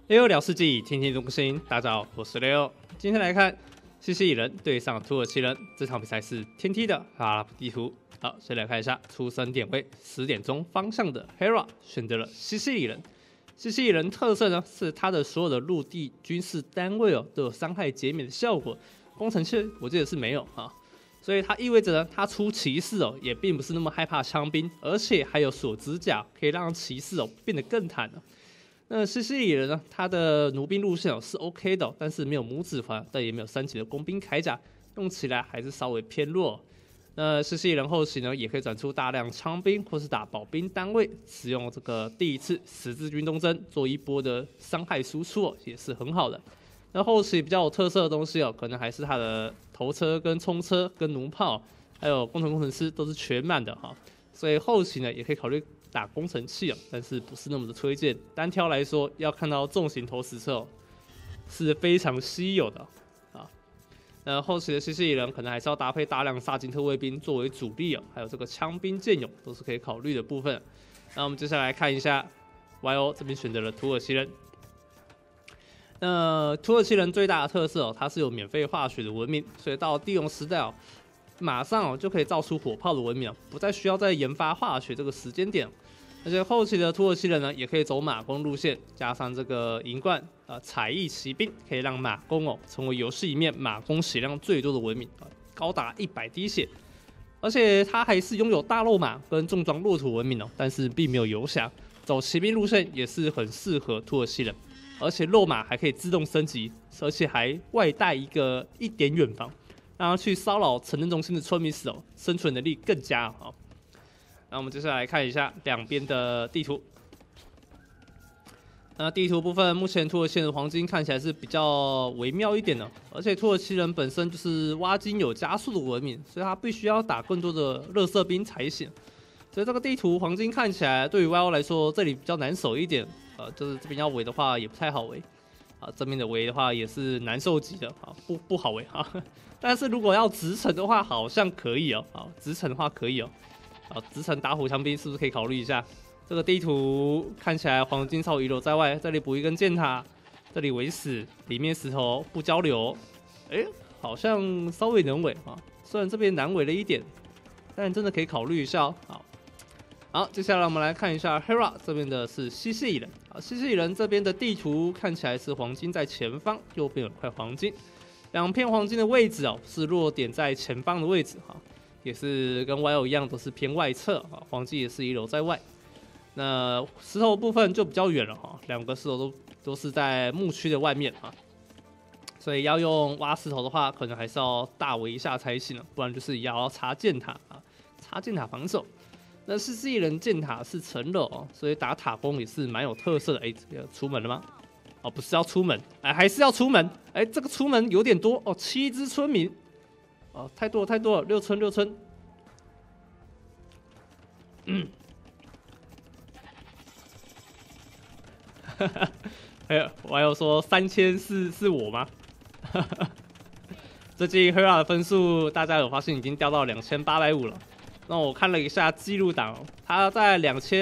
六聊世纪，天天都更新。大家好，我是六。今天来看西西里人对上土耳其人，这场比赛是天梯的阿拉伯地图。好，先来看一下出生点位10点钟方向的 Hera 选择了西西里人。西西里人特色呢是它的所有的陆地军事单位都有伤害减免的效果，工程器我记得是没有啊。所以它意味着呢，它出骑士也并不是那么害怕枪兵，而且还有锁指甲，可以让骑士变得更坦了。那西西里人呢，他的弩兵路线是 OK 的，但是没有拇指环，但也没有3级的工兵铠甲，用起来还是稍微偏弱。那西西里人后期呢，也可以转出大量枪兵或是打保兵单位，使用这个第一次十字军东征做一波的伤害输出也是很好的。那后期比较有特色的东西可能还是它的头车跟冲车跟弩炮，还有工程师都是全满的哈，所以后期呢也可以考虑打工程器但是不是那么的推荐。单挑来说，要看到重型投石车是非常稀有的啊。那后期的西西里人可能还是要搭配大量萨金特卫兵作为主力还有这个枪兵剑勇都是可以考虑的部分。那我们接下来看一下 YO 这边选择了土耳其人。那土耳其人最大的特色它是有免费化学的文明，所以到帝王时代马上就可以造出火炮的文明不再需要再研发化学这个时间点。而且后期的土耳其人呢，也可以走马弓路线，加上这个银冠彩翼骑兵，可以让马弓成为游戏里面马弓血量最多的文明高达100滴血。而且它还是拥有大肉马跟重装骆驼文明但是并没有游侠，走骑兵路线也是很适合土耳其人。而且肉马还可以自动升级，而且还外带一点远防，让他去骚扰城镇中心的村民时生存能力更佳那我们接下来看一下两边的地图。那地图部分，目前土耳其人的黄金看起来是比较微妙一点的，而且土耳其人本身就是挖金有加速的文明，所以他必须要打更多的垃圾兵才行。所以这个地图黄金看起来对于 YO 来说，这里比较难守一点。就是这边要围的话也不太好围这边的围的话也是难受级的不好围但是如果要直城的话，好像可以直城的话可以直城打火枪兵是不是可以考虑一下？这个地图看起来黄金稍微遗留在外，这里补一根箭塔，这里围死，里面石头不交流，好像稍微能围虽然这边难围了一点，但真的可以考虑一下好，接下来我们来看一下 Hera 这边的是西西里人西西里人这边的地图看起来是黄金在前方，右边有块黄金，两片黄金的位置是弱点在前方的位置也是跟 YO 一样都是偏外侧黄金也是遗留在外。那石头部分就比较远了两个石头都是在牧区的外面所以要用挖石头的话，可能还是要大围一下才行不然就是也要插箭塔插箭塔防守。那西西里人箭塔是成了所以打塔攻也是蛮有特色的。出门了吗？不是要出门，还是要出门。这个出门有点多7只村民太多了6村。我还有说3000是我吗？最近 Hera 的分数大家有发现已经掉到2850了。那我看了一下记录档他在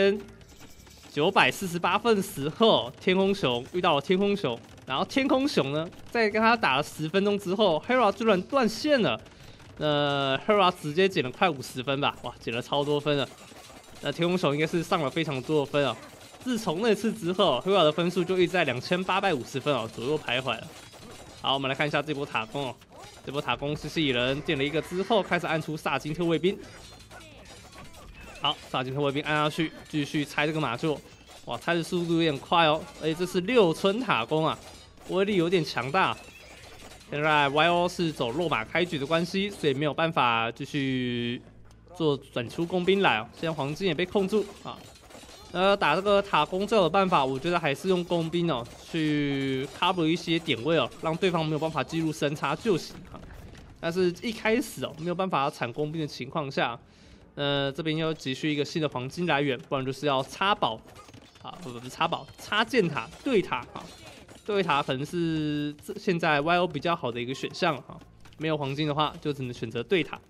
2948分的时候，天空熊遇到了天空熊，然后天空熊呢，在跟他打了10分钟之后 ，Hera 居然断线了。Hera 直接减了快50分吧，哇，减了超多分了。那天空熊应该是上了非常多的分自从那次之后 ，Hera 的分数就一直在2850分左右徘徊了。好，我们来看一下这波塔攻这波塔攻西西里人建了一个之后，开始按出萨金特卫兵。好，萨金特卫兵按下去，继续拆这个马厩。哇，拆的速度有点快而且这是6村塔攻威力有点强大。现在 YO 是走落马开局的关系，所以没有办法继续做转出工兵来现在黄金也被控住打这个塔攻最好的办法，我觉得还是用工兵去 cover 一些点位让对方没有办法进入深插就行但是一开始没有办法铲工兵的情况下，这边要急需一个新的黄金来源，不然就是要插宝不是插宝，插箭塔对塔对塔可能是现在 YO 比较好的一个选项没有黄金的话，就只能选择对塔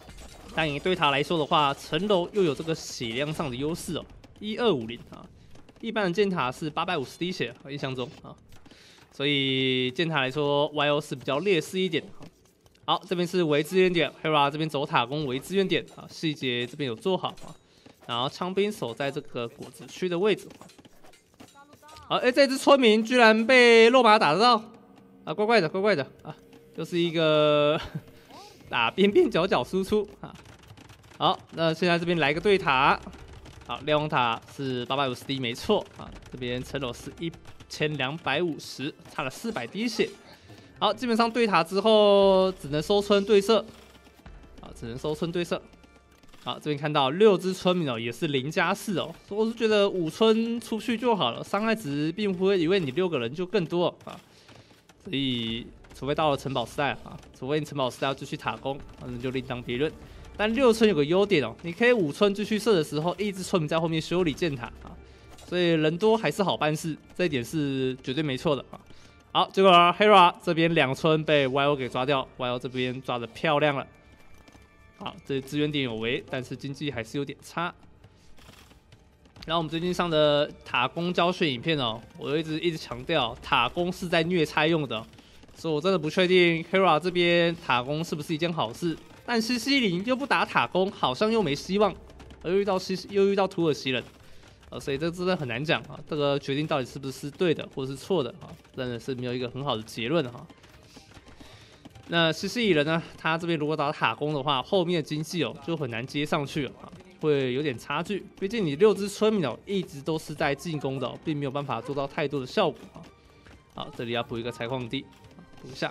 但以对塔来说的话，城楼又有这个血量上的优势1250 一般的箭塔是850滴血，印象中啊，所以箭塔来说 ，YO 是比较劣势一点。好，这边是为支援点 ，Hera 这边走塔攻为支援点啊，细节这边有做好啊，然后枪兵守在这个果子区的位置。好，这只村民居然被肉马打得到啊，怪怪的啊，就是一个打边边角角输出啊。好，那现在这边来个对塔，好，瞭望塔是850滴没错啊，这边城楼是1250，差了400滴血。好，基本上对塔之后只能收村对射，啊，只能收村对射。好，这边看到6只村民哦，也是0+4哦，我是觉得5村出去就好了，伤害值并不会因为你6个人就更多啊，所以除非到了城堡时代啊，除非你城堡时代要继续塔攻，那就另当别论。但6村有个优点哦，你可以5村继续射的时候，一只村民在后面修理箭塔啊，所以人多还是好办事，这一点是绝对没错的啊。好，结果 Hera 这边2村被 YO 给抓掉 ，YO 这边抓得漂亮了。好，这资源点有为，但是经济还是有点差。然后我们最近上的塔攻教学影片哦，我一直强调塔攻是在虐菜用的，所以我真的不确定 Hera 这边塔攻是不是一件好事。但西西里又不打塔攻，好像又没希望，而又遇到土耳其人，所以这真的很难讲啊。这个决定到底是不是对的，或者是错的啊？真的是没有一个很好的结论哈。那西西里人呢？他这边如果打塔攻的话，后面的经济哦就很难接上去了啊，会有点差距。毕竟你6只村民哦一直都是在进攻的哦，并没有办法做到太多的效果啊。好，这里要补一个采矿地，补一下。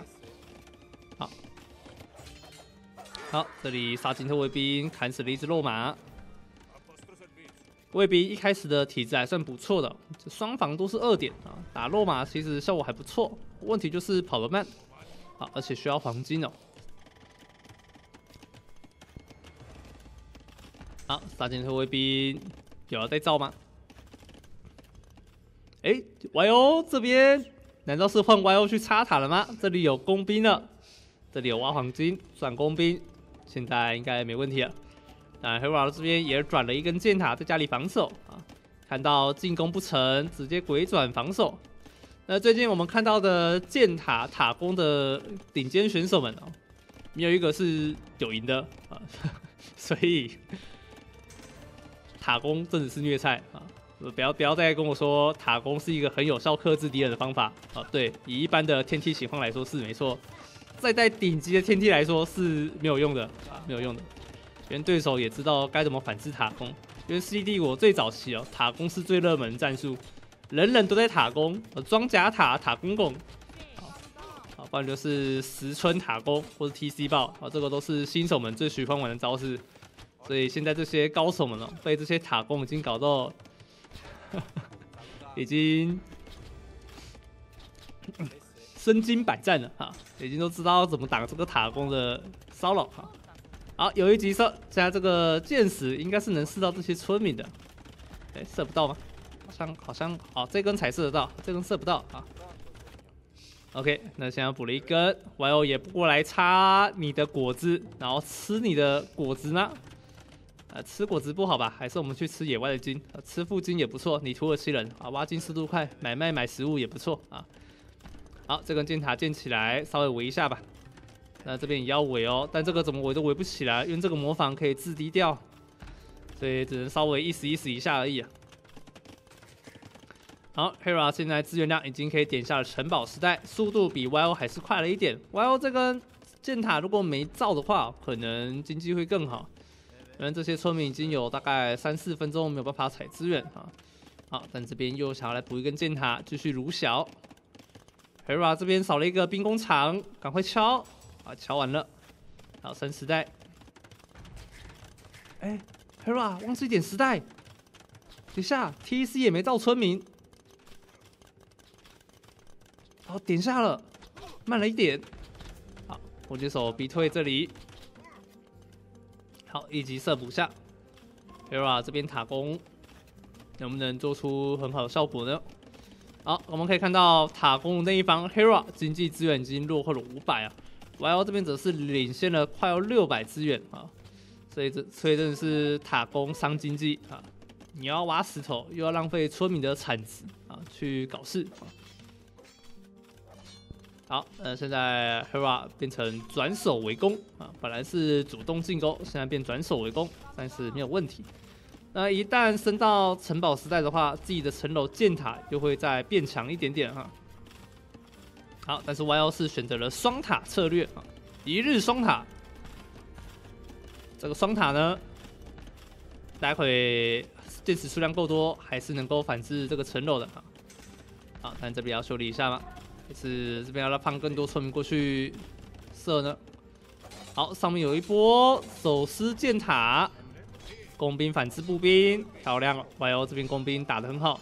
好，这里杀金特卫兵砍死了一只肉马。卫兵一开始的体质还算不错的，双防都是2点啊，打肉马其实效果还不错，问题就是跑得慢，啊，而且需要黄金哦。好，杀金特卫兵有要再造吗？YO 这边难道是换 YO 去插塔了吗？这里有工兵了，这里有挖黄金转工兵，现在应该没问题了。那 Hera 这边也转了一根箭塔在家里防守啊，看到进攻不成，直接鬼转防守。那最近我们看到的箭塔塔攻的顶尖选手们哦，没有一个是有赢的啊，所以塔攻真的是虐菜啊！不要再跟我说塔攻是一个很有效克制敌人的方法啊！对，以一般的天梯情况来说是没错，再在顶级的天梯来说是没有用的啊，没有用的。因为对手也知道该怎么反制塔攻，因为世纪帝国最早期哦，塔攻是最热门的战术，人人都在塔攻，装甲塔、塔公公，好，不然就是石村塔攻或者 TC 爆，啊，这个都是新手们最喜欢玩的招式。所以现在这些高手们哦，被这些塔攻已经搞到，已经身经百战了哈，已经都知道怎么挡这个塔攻的骚扰哈。好，有一级射，现在这个箭矢应该是能射到这些村民的，射不到吗？好像，好，这根才射得到，这根射不到啊。OK， 那现在补了一根 ，YO 也不过来插你的果子，然后吃你的果子呢？吃果子不好吧？还是我们去吃野外的金，吃副金也不错。你土耳其人啊，挖金速度快，买食物也不错啊。好，这根箭塔建起来，稍微围一下吧。那这边也要围哦，但这个怎么围都围不起来，因为这个模仿可以自低调，所以只能稍微意思一下而已啊。好 ，Hera 现在资源量已经可以点下了城堡时代，速度比 YO 还是快了一点。YO 这根箭塔如果没造的话，可能经济会更好。因为这些村民已经有大概3-4分钟没有办法采资源啊。好，但这边又想要来补一根箭塔，继续如小。Hera 这边少了一个兵工厂，赶快敲。啊，敲完了，好升时代。Hera 忘记点时代，等一下 TC 也没造村民，好点下了，慢了一点。好，火箭手逼退这里，好一级射补下。Hera 这边塔攻能不能做出很好的效果呢？好，我们可以看到塔攻那一方 Hera 经济资源已经落后了500啊。YO 这边则是领先了快要600资源啊，所以真的是塔攻伤经济啊， 你要挖石头，又要浪费村民的产值啊，去搞事啊。好，现在 Hera 变成转守为攻啊，本来是主动进攻，现在变转守为攻，但是没有问题。那一旦升到城堡时代的话，自己的城楼建塔又会再变强一点点哈。好，但是 YO 是选择了双塔策略啊，一日双塔。这个双塔呢，待会电池数量够多，还是能够反制这个城楼的啊。好，但这边要修理一下嘛，还是这边要放更多村民过去射呢？好，上面有一波手撕箭塔，工兵反制步兵，漂亮 ！YO 这边工兵打得很好，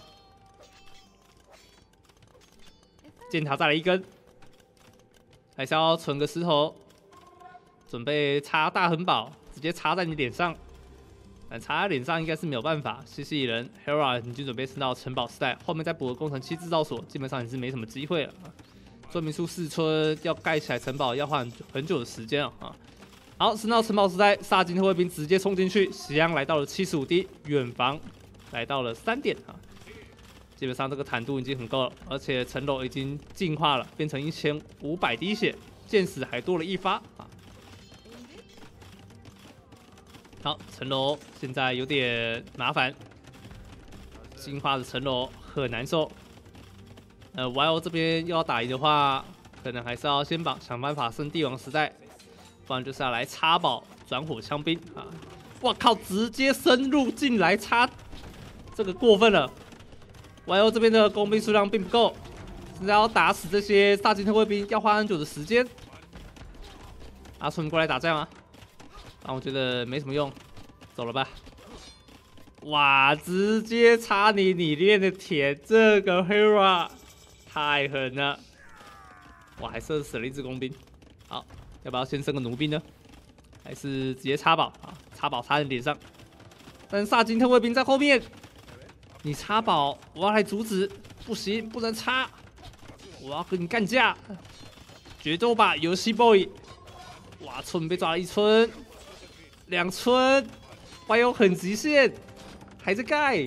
箭塔再来一根，还是要存个石头，准备插大横堡，直接插在你脸上。但插在脸上应该是没有办法。西西里人 Hera 已经准备升到城堡时代，后面再补个工程器制造所，基本上也是没什么机会了。村民数4村要盖起来城堡要花很久的时间啊。好，升到城堡时代，萨金特卫兵直接冲进去，血量来到了75滴，远防来到了3点啊。基本上这个坦度已经很够了，而且城楼已经进化了，变成1500滴血，箭矢还多了1发啊。好，城楼现在有点麻烦，进化的城楼很难受。YO 这边要打赢的话，可能还是要先想办法升帝王时代，不然就是要来插宝转火枪兵啊！我靠，直接深入进来插，这个过分了。YO 这边的工兵数量并不够，现在要打死这些萨金特卫兵要花很久的时间。阿春过来打仗啊！但我觉得没什么用，走了吧。哇，直接插你练的铁，这个 Hera 太狠了。哇，还射死了一只工兵。好，要不要先升个弩兵呢？还是直接插宝啊？插宝插在脸上。但萨金特卫兵在后面，你插宝，我要来阻止，不行，不能插，我要跟你干架，决斗吧，游戏 boy！ 哇，村被抓了1村。2村，YO很极限，还在盖，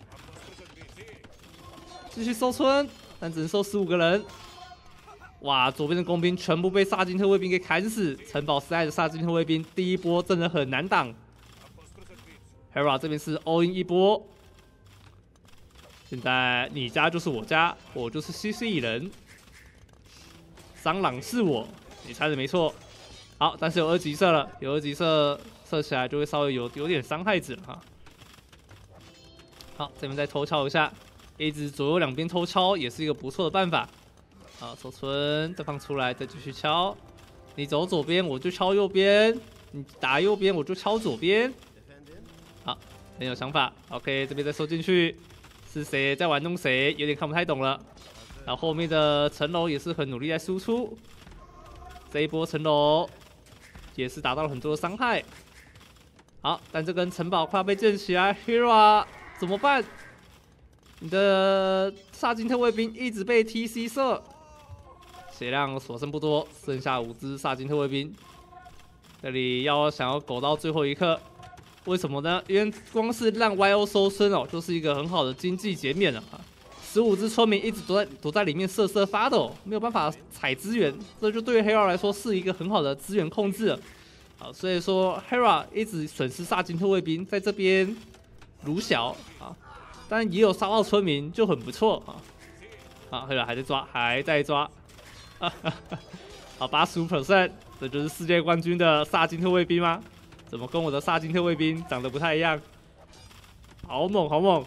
继续收村，但只能收15个人。哇，左边的工兵全部被萨金特卫兵给砍死，城堡时代的萨金特卫兵第一波真的很难挡。Hera 这边是 all in 一波，现在你家就是我家，我就是西西里人，桑朗是我，你猜的没错。好，但是有2级射了，有2级射。射起来就会稍微有点伤害值了哈。好，这边再偷敲一下，一直左右两边偷敲也是一个不错的办法。好，手村再放出来，再继续敲。你走左边我就敲右边，你打右边我就敲左边。好，很有想法。OK， 这边再收进去，是谁在玩弄谁？有点看不太懂了。然后后面的城楼也是很努力在输出，这一波城楼也是达到了很多的伤害。好，但这根城堡快要被建起来 ，Hera 怎么办？你的萨金特卫兵一直被 TC 射，血量所剩不多，剩下5只萨金特卫兵。这里想要苟到最后一刻，为什么呢？因为光是让 YO 收村哦，就是一个很好的经济减免了啊。15只村民一直躲在里面瑟瑟发抖，没有办法采资源，这就对于 Hera 来说是一个很好的资源控制了。好，所以说 Hera 一直损失萨金特卫兵，在这边如小啊，但也有杀到村民，就很不错啊。好 ，Hera 还在抓，好，85%，这就是世界冠军的萨金特卫兵吗？怎么跟我的萨金特卫兵长得不太一样？好猛，好猛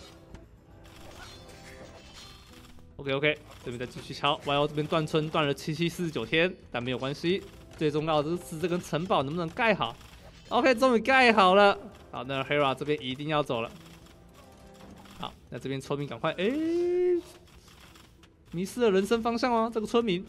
！OK， 这边再继续敲 ，YO 这边断村断了7749天，但没有关系。最重要的是这根城堡能不能盖好 ？OK， 终于盖好了。好，那 Hera 这边一定要走了。好，那这边村民赶快，迷失了人生方向哦，这个村民。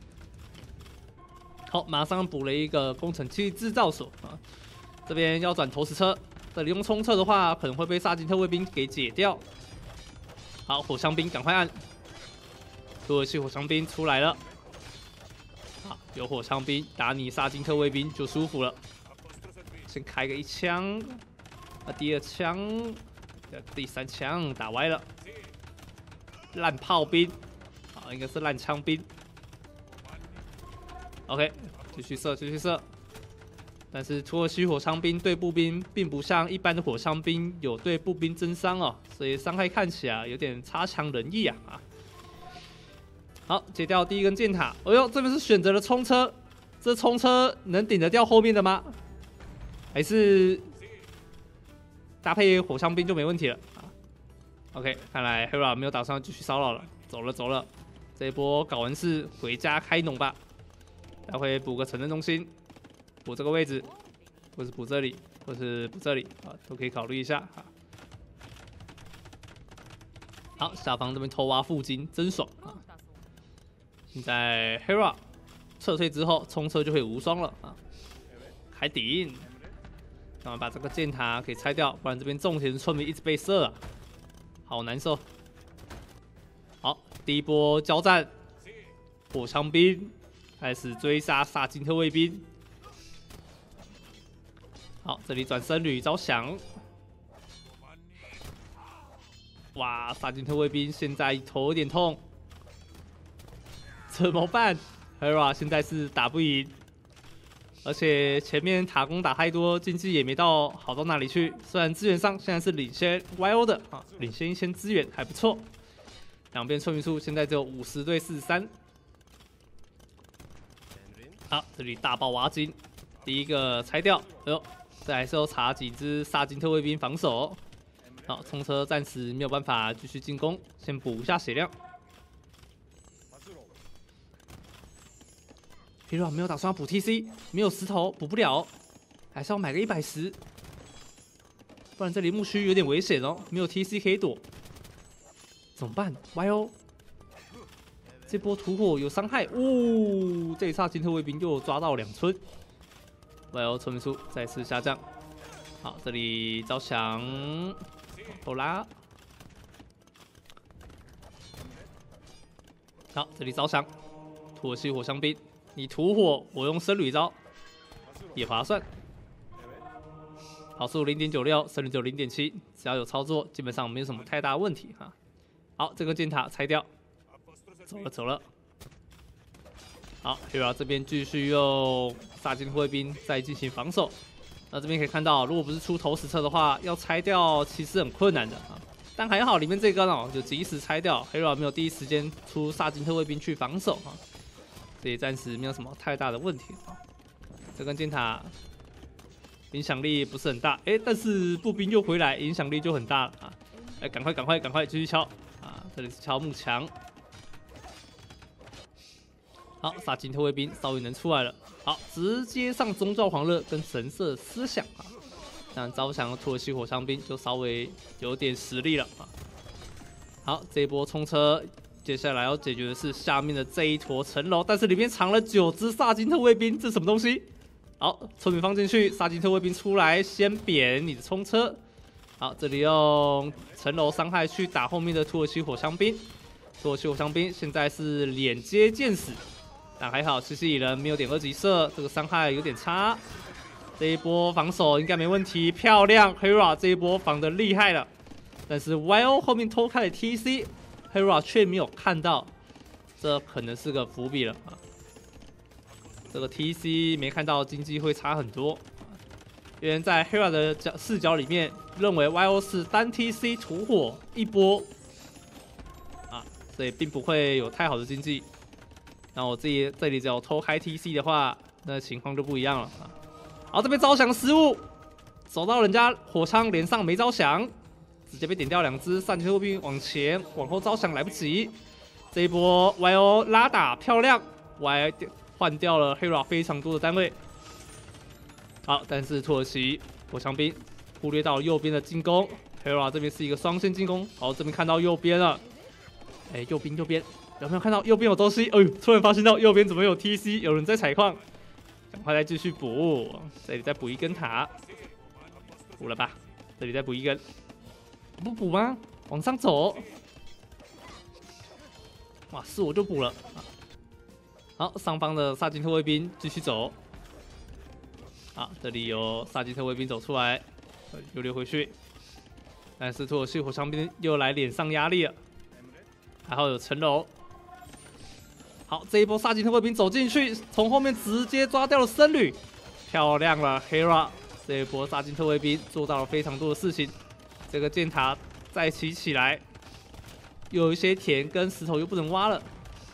好，马上补了一个工程器制造所啊。这边要转投石车，这里用冲刺的话可能会被萨金特卫兵给解掉。好，火枪兵赶快按，土耳其火枪兵出来了。好，有火枪兵打你萨金特卫兵就舒服了。先开个1枪，第2枪第3枪打歪了，烂炮兵，啊，应该是烂枪兵。OK， 继续射，继续射。但是土耳其火枪兵对步兵并不像一般的火枪兵有对步兵增伤哦，所以伤害看起来有点差强人意啊。好，解掉第1根箭塔。哎呦，这边是选择了冲车，这冲车能顶得掉后面的吗？还是搭配火枪兵就没问题了啊 ？OK， 看来 Hera 没有打算继续骚扰了，走了走了。这一波搞完事回家开农吧，待会补个城镇中心。补这个位置，或是补这里，或是补这里啊，都可以考虑一下啊。好，下方这边偷挖附近真爽啊！现在 Hera 撤退之后，冲车就可以无双了啊！开顶，赶快把这个箭塔给拆掉，不然这边种田村民一直被射啊，好难受。好，第一波交战，火枪兵开始追杀萨金特卫兵。好，这里转僧侣招降。哇，萨金特卫兵现在头有点痛，怎么办 ？Hera 现在是打不赢，而且前面塔攻打太多，经济也没到好到哪里去。虽然资源上现在是领先 YO 的啊，领先1000资源还不错。两边村民数现在只有50对43。好，这里大爆挖金，第一个拆掉。哎呦！这还是要查几只萨金特卫兵防守。好，冲车暂时没有办法继续进攻，先补一下血量。Hera 没有打算要补 TC， 没有石头补不了，还是要买个110，不然这里墓区有点危险哦，没有 TC 可以躲，怎么办 ？YO， 这波土火有伤害，哦，这一萨金特卫兵又抓到2村。YO 村民数再次下降。好，这里招降，后拉。好，这里招降，土耳其火枪兵，你土火，我用僧侣招，也划算。跑速0.96，僧侣只有0.7，只要有操作，基本上没有什么太大问题哈。好，这个箭塔拆掉，走了走了。好 ，Hera 这边继续用萨金卫兵再进行防守。那这边可以看到，如果不是出投石车的话，要拆掉其实很困难的啊。但还好里面这根哦，就及时拆掉 ，Hera 没有第一时间出萨金特卫兵去防守啊，所以暂时没有什么太大的问题啊。这根箭塔影响力不是很大，但是步兵又回来，影响力就很大了啊！赶快继续敲啊！这里是敲木墙。好，萨金特卫兵稍微能出来了。好，直接上宗教狂热跟神社思想啊，那招降土耳其火枪兵就稍微有点实力了啊。好，这一波冲车，接下来要解决的是下面的这一坨城楼，但是里面藏了9只萨金特卫兵，这是什么东西？好，村民放进去，萨金特卫兵出来，先扁你的冲车。好，这里用城楼伤害去打后面的土耳其火枪兵，土耳其火枪兵现在是脸接箭死。但还好，西西里人没有点2级射，这个伤害有点差。这一波防守应该没问题，漂亮 ！Hera 这一波防得厉害了，但是 YO 后面偷开了 TC，Hera 却没有看到，这可能是个伏笔了啊。这个 TC 没看到，经济会差很多。因为在 Hera 的视角里面，认为 YO 是单 TC 土火一波啊，所以并不会有太好的经济。那我自己这里只要偷开 TC 的话，那情况就不一样了啊。好，这边招降失误，走到人家火枪连上没招降，直接被点掉2只萨金特卫兵，往后招降来不及。这一波 YO 拉打漂亮 ，Y 换掉了 Hera 非常多的单位。好，但是土耳其火枪兵忽略到右边的进攻 ，Hera 这边是一个双线进攻。好，这边看到右边了，右边。有没有看到右边有东西？哎呦，突然发现到右边怎么有 TC， 有人在采矿，赶快再继续补，这里再补1根塔，补了吧？这里再补1根，不补吗？往上走，哇，是我就补了。好，上方的萨金特卫兵继续走。好，这里有萨金特卫兵走出来，溜回去。 但是土耳其火枪兵又来脸上压力了，还好有陈柔。好，这一波萨吉特卫兵走进去，从后面直接抓掉了僧侣，漂亮了 Hera。这一波萨金特卫兵做到了非常多的事情。这个箭塔再起来，有一些田跟石头又不能挖了。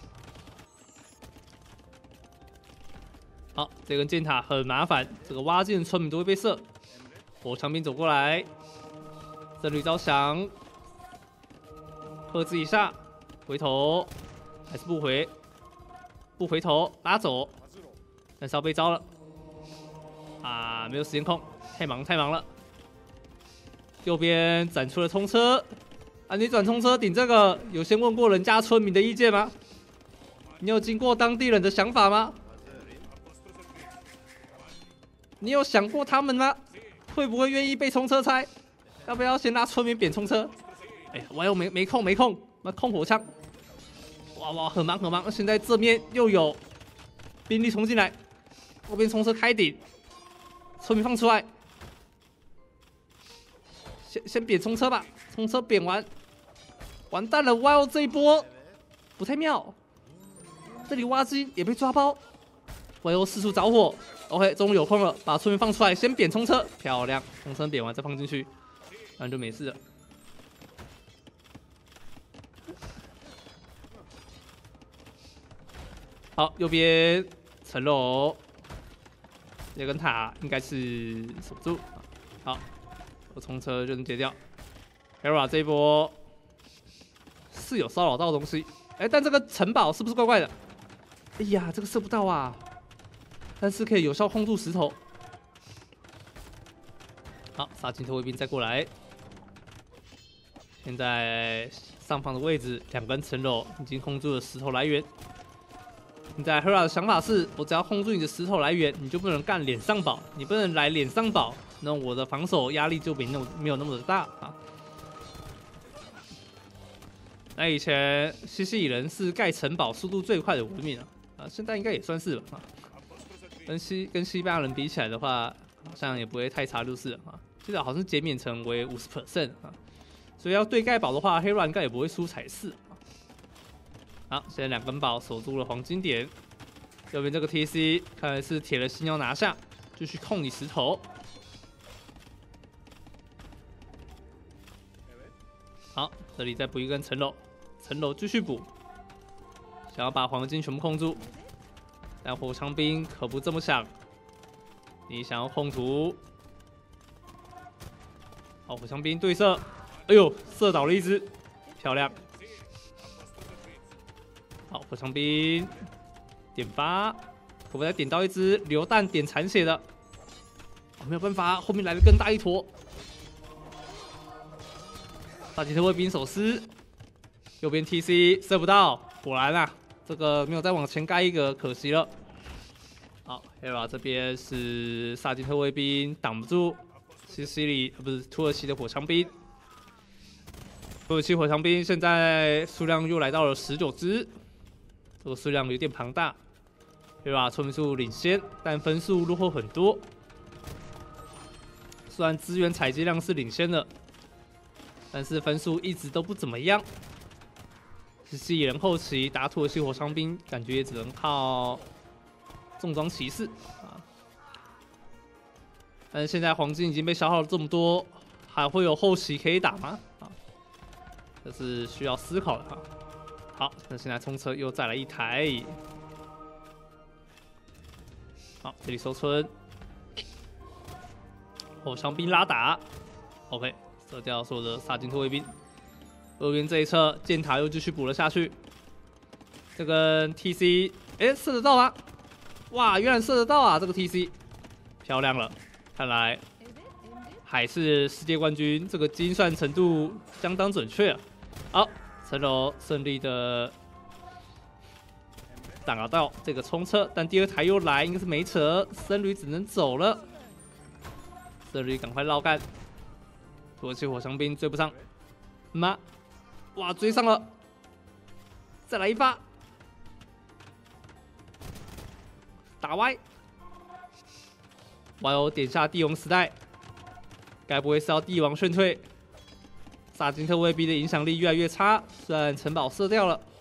好，这根箭塔很麻烦，这个挖进的村民都会被射。火枪兵走过来，僧侣招降，克制一下，回头还是不回。不回头拉走，但是要被招了啊！没有时间控，太忙了。右边展出了冲车啊！你转冲车顶这个，有先问过人家村民的意见吗？你有经过当地人的想法吗？你有想过他们吗？会不会愿意被冲车拆？要不要先拉村民扁冲车？哎，我又没空，那控火枪。哇，很忙！现在这边又有兵力冲进来，后边冲车开顶，村民放出来，先扁冲车吧，冲车扁完，完蛋了！哇哦，这一波不太妙，这里挖机也被抓包，哇哦，四处着火。OK， 终于有空了，把村民放出来，先扁冲车，漂亮，冲车扁完再放进去，那就没事了。好，右边城楼，这根塔应该是守不住。好，我冲车就能解掉。Hera 这一波是有骚扰到的东西，哎，但这个城堡是不是怪怪的？哎呀，这个射不到啊，但是可以有效控住石头。好，杀金特卫兵再过来。现在上方的位置2根城楼已经控住了石头来源。现在 Hera 的想法是，我只要控住你的石头来源，你就不能干脸上堡，你不能来脸上堡，那我的防守压力就没有那么的大啊。那以前西西里人是盖城堡速度最快的文明啊，现在应该也算是了啊。跟西班牙人比起来的话，好像也不会太差就是了啊。记得好像减免成为50% 啊，所以要对盖堡的话 ，Hera 应该也不会输才是。好，现在2根堡守住了黄金点，右边这个 TC 看来是铁了心要拿下，继续控你石头。好，这里再补一根城楼继续补，想要把黄金全部控住，但火枪兵可不这么想，你想要控图，好，火枪兵对射，哎呦，射倒了一只，漂亮。好，火枪兵点发，可不可以再点到一只榴弹点残血的？哦，没有办法，后面来了更大一坨。大吉特卫兵手撕，右边 TC 射不到，果然啊，这个没有再往前盖一个，可惜了。好 ，Hera 这边是萨金特卫兵挡不住西西里，不是土耳其的火枪兵。土耳其火枪兵现在数量又来到了19只。这个数量有点庞大 ，Hera 村民数领先，但分数落后很多。虽然资源采集量是领先的，但是分数一直都不怎么样。西西里人后期打土耳其火枪兵，感觉也只能靠重装骑士啊。但是现在黄金已经被消耗了这么多，还会有后期可以打吗？啊，这是需要思考的啊。好，那现在冲车又再来一台。好，这里收村，火枪兵拉打 ，OK， 射掉所有的萨金特卫兵。右边这一侧箭塔又继续补了下去。这个 TC， 哎，射得到吗？哇，原来射得到啊！这个 TC 漂亮了，看来还是世界冠军，这个精算程度相当准确啊。好。城楼顺利的挡到这个冲车，但第2台又来，应该是没扯，僧侣只能走了。僧侣赶快绕干，土耳其火枪兵追不上，妈，哇，追上了，再来一发，打歪，哇哦，点下帝王时代，该不会是要帝王劝退？ 萨金特卫兵的影响力越来越差，虽然城堡射掉了，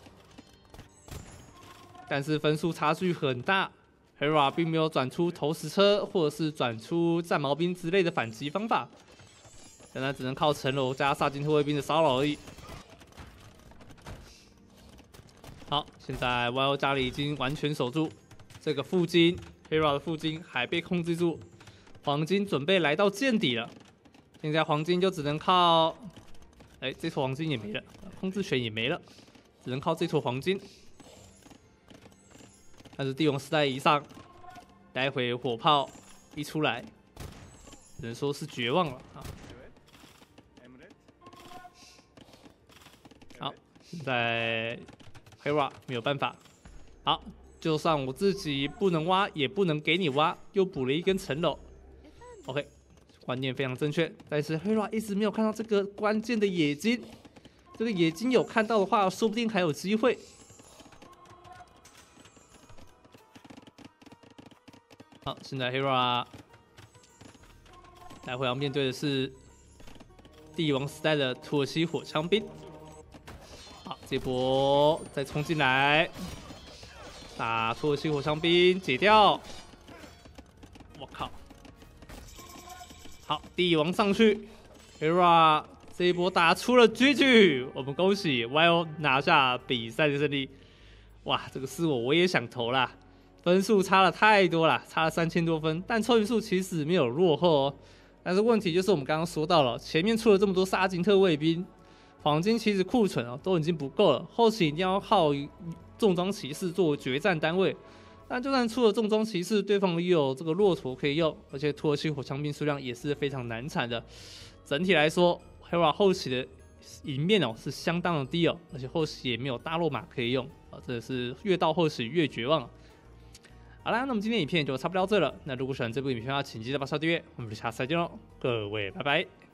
但是分数差距很大。Hera 并没有转出投石车，或者是转出战矛兵之类的反击方法，现在只能靠城楼加萨金特卫兵的骚扰而已。好，现在 YO 家里已经完全守住这个附近 ，Hera 的附近还被控制住，黄金准备来到见底了。现在黄金就只能靠，这坨黄金也没了，控制权也没了，只能靠这坨黄金。但是帝王时代一上，待会火炮一出来，只能说是绝望了啊！好，现在 Hera 没有办法。好，就算我自己不能挖，也不能给你挖，又补了一根城楼。OK， 观念非常正确。但是 Hera 一直没有看到这个关键的野金，这个野金有看到的话，说不定还有机会。好，现在 Hera 待会要面对的是帝王时代的土耳其火枪兵。好，这波再冲进来，打土耳其火枪兵解掉。我靠！好，帝王上去 ，Hera 这一波打出了 GG， 我们恭喜 YO 拿下比赛的胜利。哇，这个是我也想投啦。分数差了太多了，差了3000多分，但凑赢数其实没有落后哦。但是问题就是我们刚刚说到了，前面出了这么多萨金特卫兵，黄金其实库存哦都已经不够了，后期一定要靠重装骑士作为决战单位。但就算出了重装骑士，对方也有这个骆驼可以用，而且土耳其火枪兵数量也是非常难产的。整体来说 ，Hera 后期的赢面哦是相当的低哦，而且后期也没有大肉马可以用啊，真的是越到后期越绝望。好啦，那么今天影片就差不多到这了。那如果喜欢这部影片的话，请记得把小订阅，我们下次再见喽，各位，拜拜。